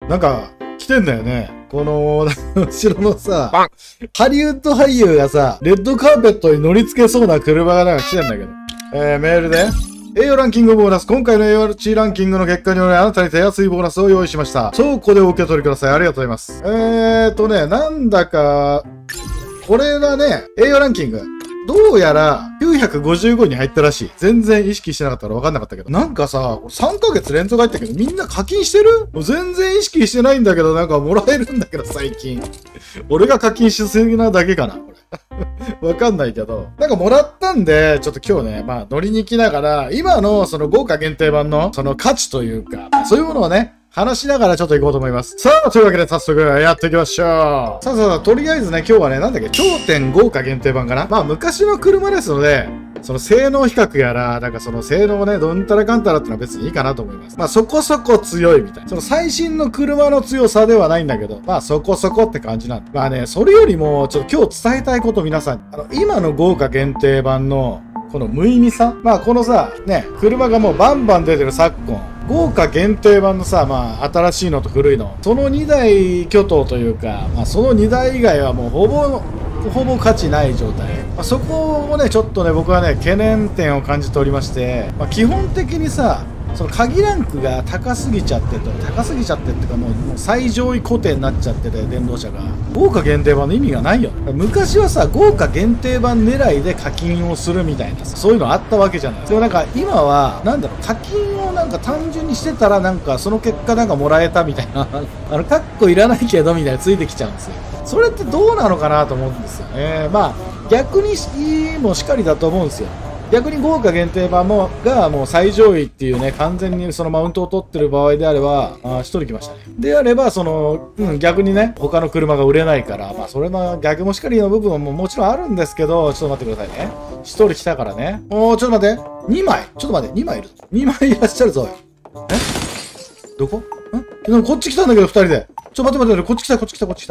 なんか、来てんだよね。この、後ろのさ、ハリウッド俳優がさ、レッドカーペットに乗り付けそうな車がなんか来てんだけど。メールで、栄養ランキングボーナス。今回の栄養値ランキングの結果によりあなたに手厚いボーナスを用意しました。倉庫でお受け取りください。ありがとうございます。なんだか、これだね、栄養ランキング。どうやら、955に入ったらしい。全然意識してなかったから分かんなかったけど。なんかさ、3ヶ月連続入ったけど、みんな課金してる？もう全然意識してないんだけど、なんかもらえるんだけど、最近。俺が課金しすぎなだけかな、これ。わかんないけど。なんかもらったんで、ちょっと今日ね、まあ乗りに来ながら、今のその豪華限定版のその価値というか、そういうものをね、話しながらちょっと行こうと思います。さあ、というわけで早速やっていきましょう。さあ、とりあえずね、今日はね、なんだっけ、頂点豪華限定版かな。まあ、昔の車ですので、その性能比較やら、なんかその性能をね、どんたらかんたらってのは別にいいかなと思います。まあ、そこそこ強いみたいな。その最新の車の強さではないんだけど、まあ、そこそこって感じなんで。まあね、それよりも、ちょっと今日伝えたいこと皆さん、今の豪華限定版の、この無意味さ、まあこのさ、ね、車がもうバンバン出てる昨今、豪華限定版のさ、まあ新しいのと古いの、その2台巨頭というか、まあその2台以外はもうほぼ価値ない状態。まあ、そこをね、ちょっとね、僕はね、懸念点を感じておりまして、まあ基本的にさ、その鍵ランクが高すぎちゃってっていうかもう最上位固定になっちゃってて、電動車が豪華限定版の意味がないよ。昔はさ、豪華限定版狙いで課金をするみたいなさ、そういうのあったわけじゃない。でもなんか今はなんだろう、課金をなんか単純にしてたらなんかその結果なんかもらえたみたいなカッコいらないけどみたいなついてきちゃうんですよ。それってどうなのかなと思うんですよね。まあ逆にもしかりだと思うんですよ。逆に豪華限定版がもう最上位っていうね、完全にそのマウントを取ってる場合であれば、1人来ましたね。であれば、逆にね、他の車が売れないから、まあ、それの逆もしかりの部分ももちろんあるんですけど、ちょっと待ってくださいね。1人来たからね。ちょっと待って。2枚。ちょっと待って、2枚いるぞ。2枚いらっしゃるぞ。どこ？なんかこっち来たんだけど、2人で。ちょっと待って、こっち来た。来た。来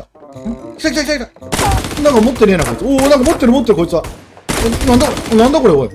た。なんか持ってねえな、こいつ。なんか持ってる、こいつは。なんだこれ、おい。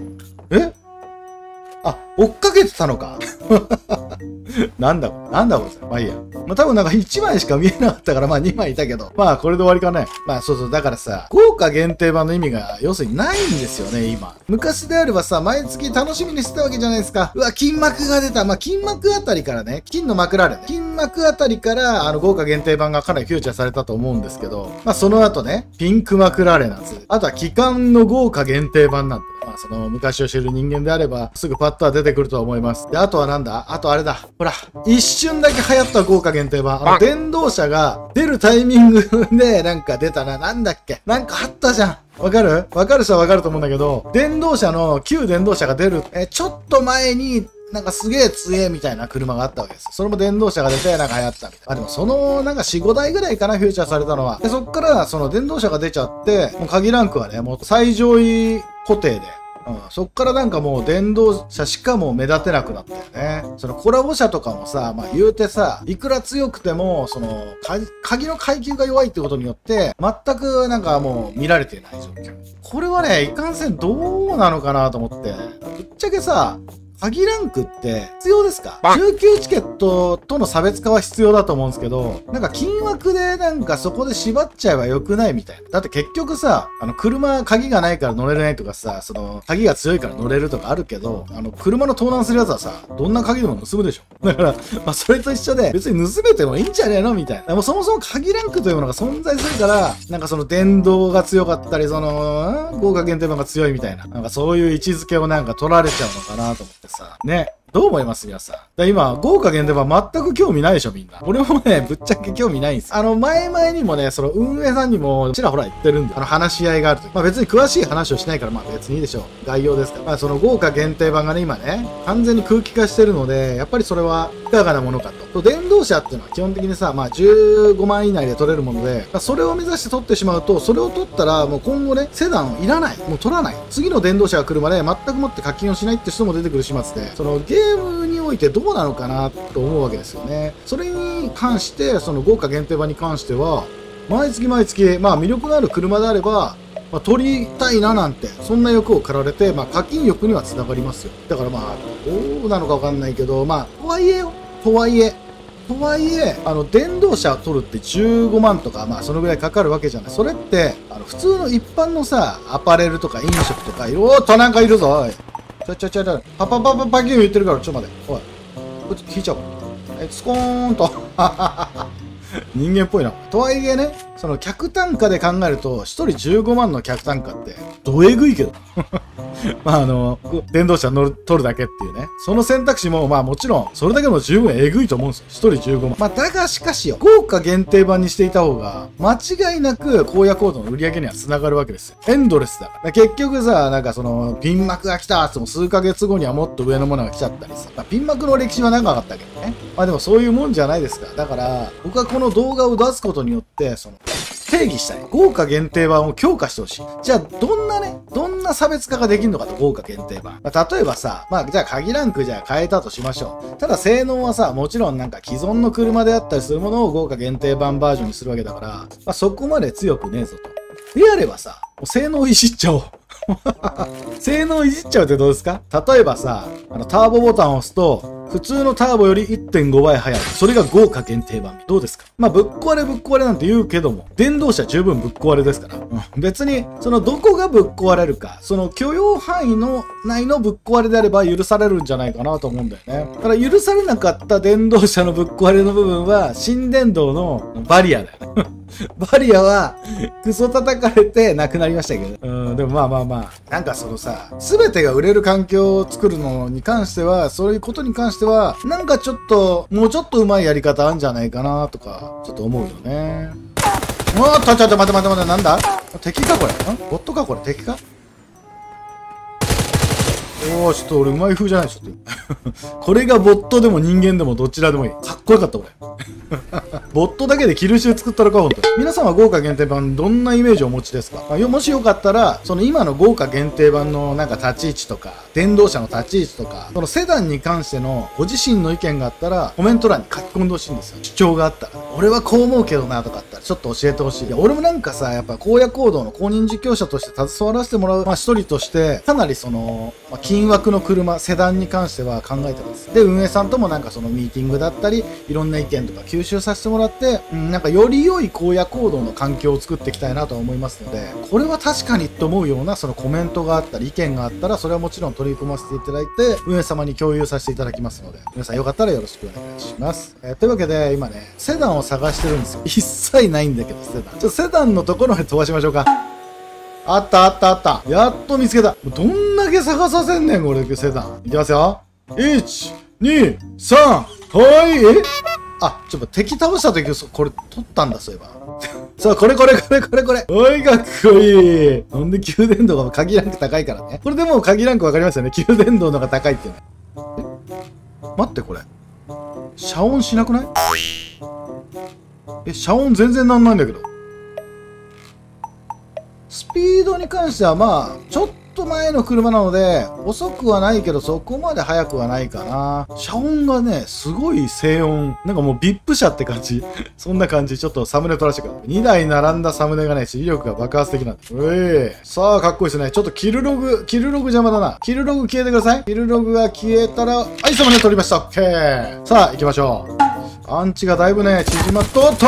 追っかけてたのかなんだこれ。まあいいや。まあ多分なんか1枚しか見えなかったから、まあ2枚いたけど。まあこれで終わりかね。まあそう。だからさ、豪華限定版の意味が要するにないんですよね、今。昔であればさ、毎月楽しみにしてたわけじゃないですか。うわ、金幕が出た。まあ金幕あたりからね、金の幕られね。金幕あたりから、豪華限定版がかなりフューチャーされたと思うんですけど、まあその後ね、ピンクマクラーレナツ。あとは期間の豪華限定版なんて。まあその昔を知る人間であれば、すぐパッとは出てくるとは思います。で、あとはなんだ？あとあれだ。ほら、一瞬だけ流行った豪華限定版。電動車が出るタイミングでなんか出たな。なんだっけ？なんかあったじゃん。わかる人はわかると思うんだけど、旧電動車が出る、ちょっと前に、なんかすげえ強えみたいな車があったわけです。それも電動車が出てなんか流行ったみたいな。でもそのなんか4、5台ぐらいかな、フューチャーされたのは。で、そっからその電動車が出ちゃって、もう鍵ランクはね、もう最上位固定で。そっからなんかもう電動車しかもう目立てなくなったよね。そのコラボ車とかもさ、まあ言うてさ、いくら強くても、その、鍵の階級が弱いってことによって、全くなんかもう見られていない状況。これはね、いかんせんどうなのかなと思って、ぶっちゃけさ、鍵ランクって必要ですか？中級チケットとの差別化は必要だと思うんですけど、なんか金枠でなんかそこで縛っちゃえばよくないみたいな。だって結局さ、鍵がないから乗れないとかさ、その、鍵が強いから乗れるとかあるけど、車の盗難するやつはさ、どんな鍵でも盗むでしょ。だから、まあそれと一緒で、別に盗めてもいいんじゃねえのみたいな。もうそもそも鍵ランクというものが存在するから、なんかその電動が強かったり、その、豪華限定版が強いみたいな。なんかそういう位置づけをなんか取られちゃうのかなと思ってさ。ね。どう思います皆さん。今、豪華限定版全く興味ないでしょみんな。俺もね、ぶっちゃけ興味ないんです。前々にもね、その運営さんにもちらほら言ってるんで、話し合いがあるとき。まあ別に詳しい話をしないから、まあ別にいいでしょう。概要ですから。まあその豪華限定版がね、今ね、完全に空気化してるので、やっぱりそれはいかがなものかと。電動車っていうのは基本的にさ、まあ15万以内で取れるもので、それを目指して取ってしまうと、それを取ったらもう今後ね、セダンいらない。もう取らない。次の電動車が来るまで全くもって課金をしないって人も出てくる始末で、そのゲームにおいてどうなのかなと思うわけですよね。それに関して、その豪華限定版に関しては、毎月、まあ魅力のある車であれば、まあ、取りたいななんて、そんな欲を駆られて、まあ課金欲には繋がりますよ。だからまあ、どうなのかわかんないけど、まあ、とはいえとはいえ、電動車を取るって15万とか、まあそのぐらいかかるわけじゃない。それって、普通の一般のさ、アパレルとか飲食とか、おっとなんかいるぞ、おい。パパパパパキュン言ってるから、ちょっと待って。おい。こっち引いちゃおう。スコーンと。人間っぽいな。とはいえね、その客単価で考えると、1人15万の客単価って、どえぐいけど。まあ電動車取るだけっていうね。その選択肢も、まあもちろん、それだけでも十分えぐいと思うんですよ。1人15万。まあだがしかしよ、豪華限定版にしていた方が、間違いなく荒野行動の売り上げには繋がるわけですよ。エンドレスだから。結局さ、なんかピン幕が来たっても数ヶ月後にはもっと上のものが来ちゃったりさ。まあ、ピン幕の歴史は長かったけどね。まあでもそういうもんじゃないですか。だから、僕はこの動画を出すことによって、定義したい。豪華限定版を強化してほしい。じゃあ、どんな差別化ができるのかと、豪華限定版。まあ、例えばさ、まあ、じゃあ、鍵ランクじゃあ変えたとしましょう。ただ、性能はさ、もちろんなんか既存の車であったりするものを豪華限定版バージョンにするわけだから、まあ、そこまで強くねえぞと。であればさ、もう性能いじっちゃおう。性能いじっちゃうってどうですか？例えばさ、ターボボタンを押すと、普通のターボより 1.5 倍速い。それが豪華限定版。どうですか？まあ、ぶっ壊れなんて言うけども、電動車十分ぶっ壊れですから。別に、どこがぶっ壊れるか、許容範囲の内のぶっ壊れであれば許されるんじゃないかなと思うんだよね。だから許されなかった電動車のぶっ壊れの部分は、新電動のバリアだよね。バリアは、クソ叩かれてなくなりましたけど。でもまあ。なんかすべてが売れる環境を作るのに関しては、そういうことに関しては、なんかもうちょっと上手いやり方あるんじゃないかなとか、ちょっと思うよね。おっと、ちょっと待て、なんだ？敵かこれ？ボットかこれ？敵か？おー、ちょっと俺うまい風じゃないちょっと。これがボットでも人間でもどちらでもいい。かっこよかった俺。ボットだけでキル集作ったのか、ほんと。皆さんは豪華限定版どんなイメージをお持ちですか？もしよかったら、今の豪華限定版のなんか立ち位置とか、電動車の立ち位置とか、セダンに関してのご自身の意見があったら、コメント欄に書き込んでほしいんですよ。主張があったら。俺はこう思うけどなとかあったら、ちょっと教えてほしい。いや、俺もなんかさ、やっぱ荒野行動の公認実況者として携わらせてもらう、一人として、かなり金枠の車、セダンに関しては考えてます。で、運営さんともなんかミーティングだったり、いろんな意見とか吸収させてもらって、なんかより良い荒野行動の環境を作っていきたいなと思いますので、これは確かにと思うようなコメントがあったり、意見があったら、それはもちろん取り組ませていただいて、運営様に共有させていただきますので、皆さんよかったらよろしくお願いします。というわけで、今ね、セダンを探してるんですよ。一切ないんだけど、セダン。セダンのところへ飛ばしましょうか。あった。やっと見つけた。どんだけ探させんねん、これ、セダン。いきますよ。1、2、3。はい、ちょっと敵倒した時、これ取ったんだ、そういえば。さあ、これ。おい、かっこいい。なんで旧電動が鍵ランク高いからね。これでもう鍵ランクわかりますよね。旧電動のが高いっていうね。待って、これ。遮音しなくない？遮音全然なんないんだけど。スピードに関してはまあ、ちょっと前の車なので、遅くはないけどそこまで速くはないかな。遮音がね、すごい静音。なんかもう VIP 車って感じ。そんな感じ。ちょっとサムネ撮らせてください。2台並んだサムネがね、威力が爆発的なんで。さあ、かっこいいですね。ちょっとキルログ邪魔だな。キルログ消えてください。キルログが消えたら、はい、サムネ撮りました。オッケー。さあ、行きましょう。アンチがだいぶね、縮まっと、待って。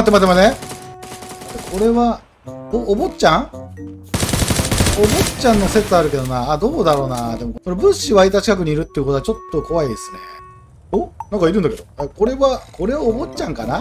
これは、お坊ちゃんの説あるけどな。どうだろうな。でも、物資湧いた近くにいるってことはちょっと怖いですね。なんかいるんだけど。これはお坊ちゃんかな？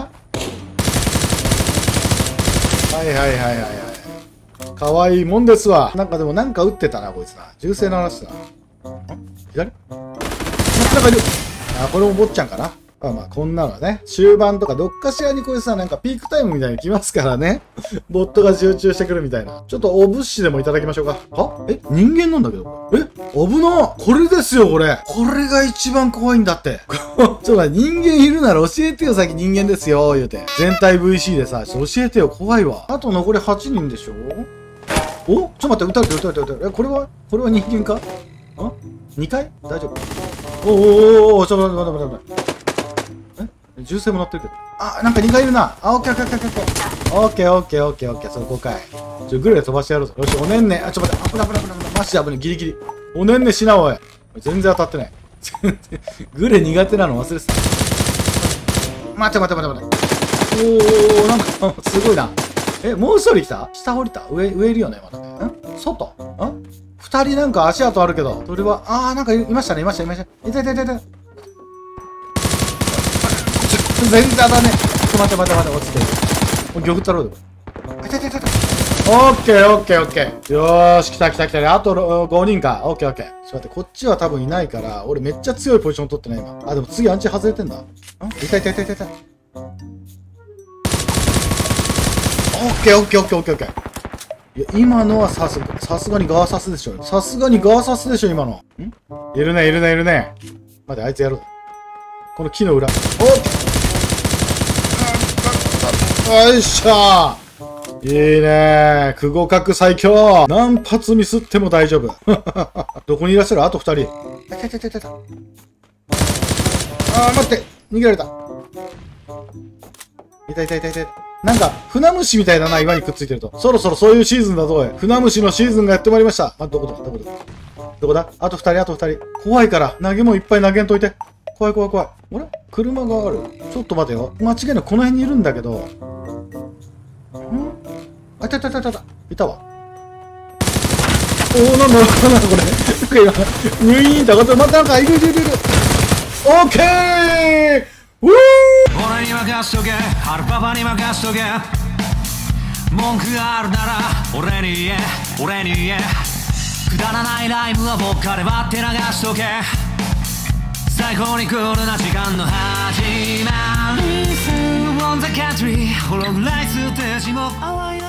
はい。かわいいもんですわ。なんかでもなんか撃ってたな、こいつな。銃声鳴らしてたな。左？なんかいる。これお坊ちゃんかな？まあ、こんなのね、終盤とかどっかしらにこれさ、なんかピークタイムみたいに来ますからね。ボットが集中してくるみたいな。ちょっとお物資でもいただきましょうか。人間なんだけど。危な！これですよ、これ。これが一番怖いんだって。ちょっと人間いるなら教えてよ、さっき人間ですよ、言うて。全体 VC でさ、教えてよ、怖いわ。あと残り8人でしょ？ちょっと待って、撃たれて。これは人間か？2回？大丈夫？ちょっと待って。銃声も鳴ってるけど。なんか2回いるな。オッケー。オッケー。そこかい。グレで飛ばしてやるぞ。よし、おねんね。ちょっと待って。危ない。マジで危ない。ギリギリ。おねんねしな、おい。全然当たってない。グレ苦手なの忘れてた。 待って。おー、なんか、すごいな。もう一人来た？下降りた？上いるよね、まだね。外？二人なんか足跡あるけど、それは、なんかいましたね、いた。全然当たんねえ。待って、落ちてる。もう玉太郎だ。オッケー。よーし、来た。あと5人か。オッケー。ちょっと待って、こっちは多分いないから、俺めっちゃ強いポジション取ってない今。でも次アンチ外れてんだ。いた。オッケー。いや、今のはさすがにガーサスでしょ。今の。いるね。待って、あいつやろう。この木の裏。オッケー。よいしょー。いいねー。久保角最強。何発ミスっても大丈夫。どこにいらっしゃる？あと2人。いた。待って。逃げられた。いた。なんか、船虫みたいだな、岩にくっついてると。そろそろそういうシーズンだぞ、船虫のシーズンがやってまいりました。どこだ？あと2人。怖いから、投げもいっぱい投げんといて。怖い。あれ？車がある。ちょっと待てよ。間違いなくこの辺にいるんだけど。いたわ。なんだこれ。なんか今、ウィーンって上がって、またなんかいる。オッケー！ 俺に任しとけ、ハルパパに任しとけ。文句があるなら俺に言え。くだらないライブは僕から割って流しとけ。最高にクールな時間の始まり。Listen on the country ホログライステージも淡い